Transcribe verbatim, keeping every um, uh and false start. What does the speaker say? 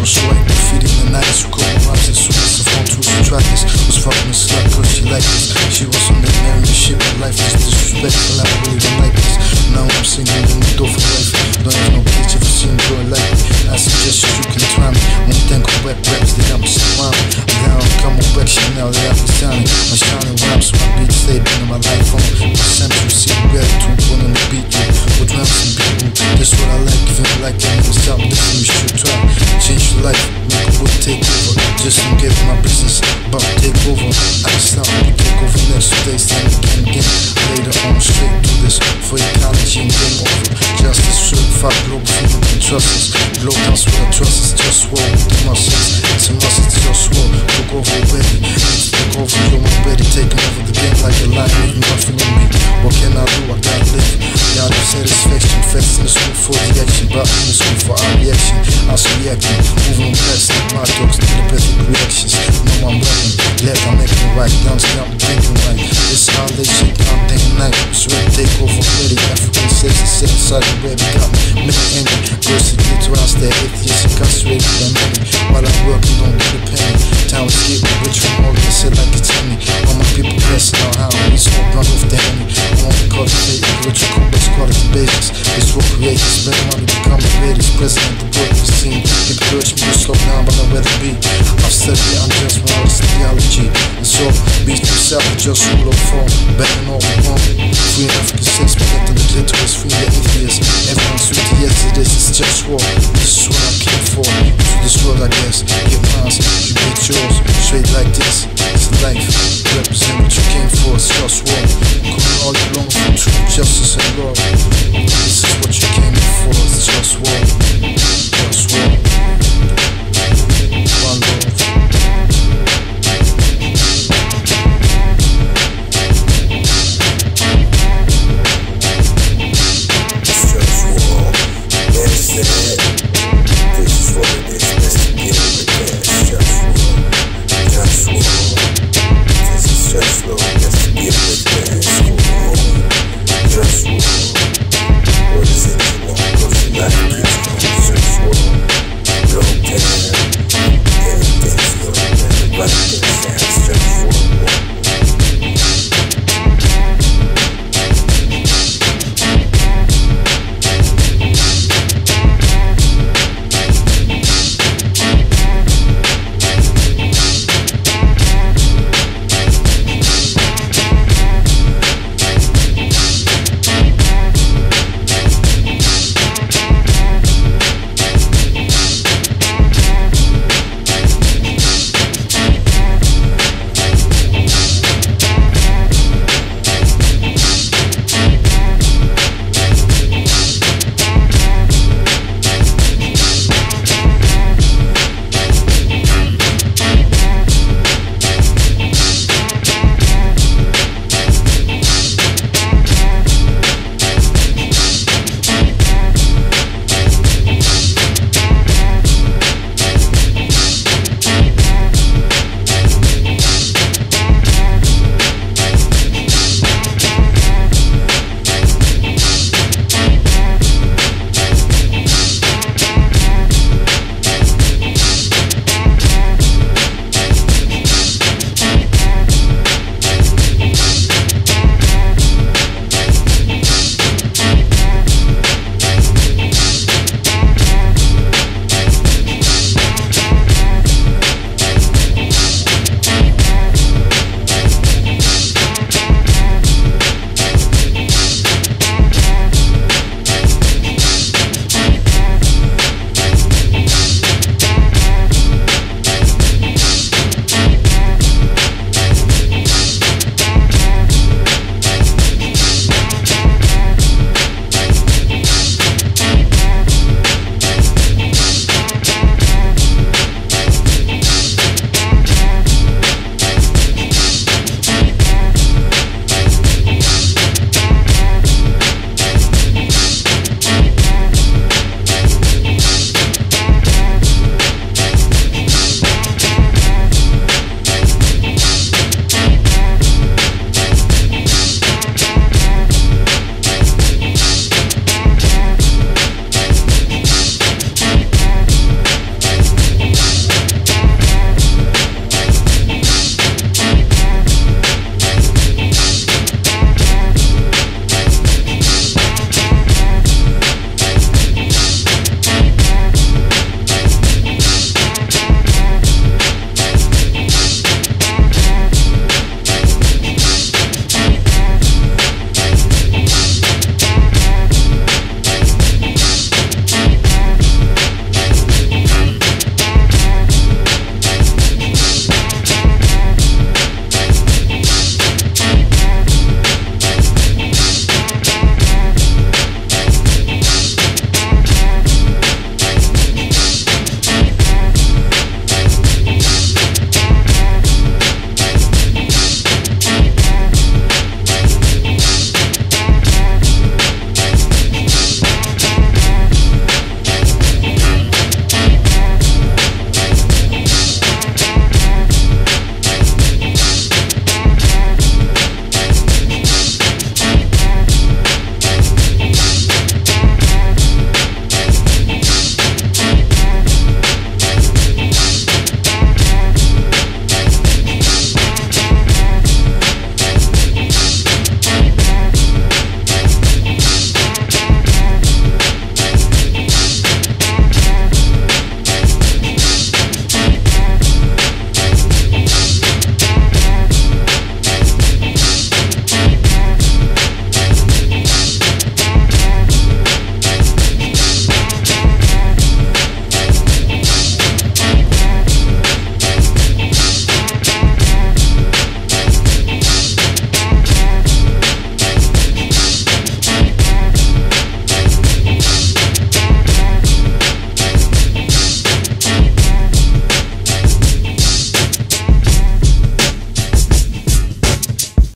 so I graffiti in the nights. Who couldn't rhymes as soon as the phone tools and tried this. Was fucking a slut cause she liked this. She was on that married shit, but life is disrespectful. I really don't like this. Now I'm singing in the door for life. Don't have no kids if you see me growing like me. I suggest you can try me. When you think of wet raps, they got me surrounded. I got on come on back shit now, they got me sounding. My shining rhymes, my beats, they been in my life on the central seat. Gratitude, one on the beat, yeah. With drums and beating. That's what I like, giving me like that. Niggas stop listening, you should try. Change your life, make a wood take over. Just don't get my business, about to take over. I can stop and take over next two days, then again, again. Later on, straight do this for ecology and game over. Justice, certified global fever, can trust us. Globetown, what I trust is just war with the muscles. It's a must, it's just war. Look over already, need to look over, yo, I'm ready. Taking over the game like a lion, eating nothing in me. What can I do? I gotta live. Y'all have satisfaction, fast in the school for the action, but in the school for our reaction. I was reacting, moving on past like my dogs, need the perfect reactions. No, I'm rapping, left, I'm making right, down, I'm thinking right. This how they shit, I'm thinking night. It's ready, take over, ready. African sex, the same side of where we got me. Many angry, girls to get to us, they're atheists, incarcerated, they're many. While I'm working, don't get a penny. Time is getting rich from all this, said like it's me. All my people pressing out how we smoke run off the henny. I want to cultivate rich and complex quality basis. It's for creators, better money become the greatest. President, the broadcast team. People urge me to slow down, but I'd rather be. I've studied, I'm just one of theology. And so, beats themselves with just rule of form. Better than all we want. Free African sex, protecting the clitoris, free the atheists. Everyone's free to yes, it is, it's just war. This is what I came for. To this world, I guess. Get mine, you get yours. Straight like this, it's life. Represent what you came for, it's just war.